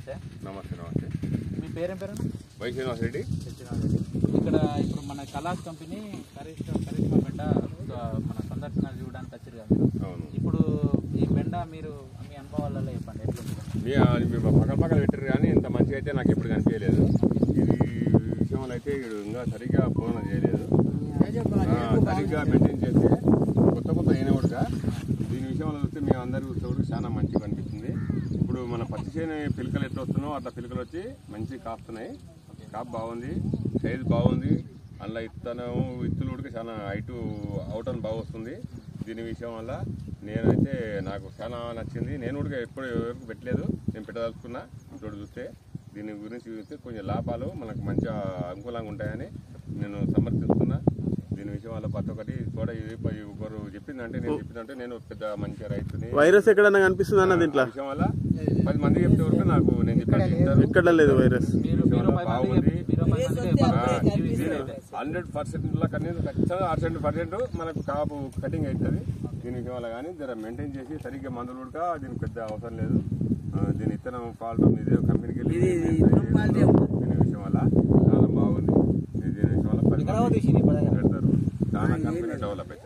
నమస్తే. నమస్తే. నమస్తే. మీ పేరేం పేరు? వై శ్రీనివాస్ రెడ్డి. ఇక్కడ ఇప్పుడు మన కలాస్ కంపెనీ కరిష్మా బెండ మన సందర్శన చూడడానికి వచ్చారు కదా. అవును. ఇప్పుడు ఈ బెండ మీరు మీ అనుభవాలలో చెప్పండి ఎట్లా పక్కన పెట్టారు కానీ ఇంత మంచిగా అయితే నాకు ఎప్పుడు కనిపించలేదు. ఇది విషయంలో అయితే ఇంకా సరిగ్గా పూర్ణ చేయలేదు, సరిగ్గా మెయింటైన్ చేస్తే కొత్త అయినవాడుగా దీని విషయంలో చూస్తే మేము అందరూ చూసేవాడు చాలా మంచిగా అనిపిస్తుంది. ఇప్పుడు మన పత్తి చేను పిలకలు ఎట్లా వస్తున్నాయో అట్లా పిలకలు వచ్చి మంచి కాస్తున్నాయి. కాపు బాగుంది, సైజు బాగుంది. అందులో ఇత్తులు కూడా చాలా అవుట్ బాగా వస్తుంది. దీని విషయం వల్ల నేనైతే నాకు చాలా నచ్చింది. నేను కూడా ఎప్పుడు ఎవరికి పెట్టలేదు, నేను పెట్టదలుచుకున్నా. ఇప్పుడు చూస్తే దీని గురించి చూస్తే కొంచెం లాభాలు మనకు మంచిగా అనుకూలంగా ఉంటాయని నేను సమర్థిస్తున్నా. దీని విషయం వల్ల ప్రతి ఒక్కటి కూడా ఒకరు చెప్పిందంటే నేను చెప్పిందంటే నేను పెద్ద మంచి రైతుని. వైరస్ ఎక్కడన్నా కనిపిస్తుంది అన్న దీంట్లో విషయం వల్ల 10 మంది చెప్తే వరకు నాకు నేను చెప్పాను ఇక్కడ లేదు వైరస్. బాగుంది. 100% ఖచ్చితంగా 100% మనకు కాపు కటింగ్ అవుతుంది. దీని విషయం వల్ల కానీ జర మెయింటైన్ చేసి సరిగ్గా మందులు కూడా దీనికి పెద్ద అవసరం లేదు. దీని ఇత్తనం ఫాల్ట్ ఇదే కంపెనీకి వెళ్ళి దీని విషయం వల్ల చాలా బాగుంది. దీని విషయం వల్ల పెడతారు. చాలా కంపెనీ డెవలప్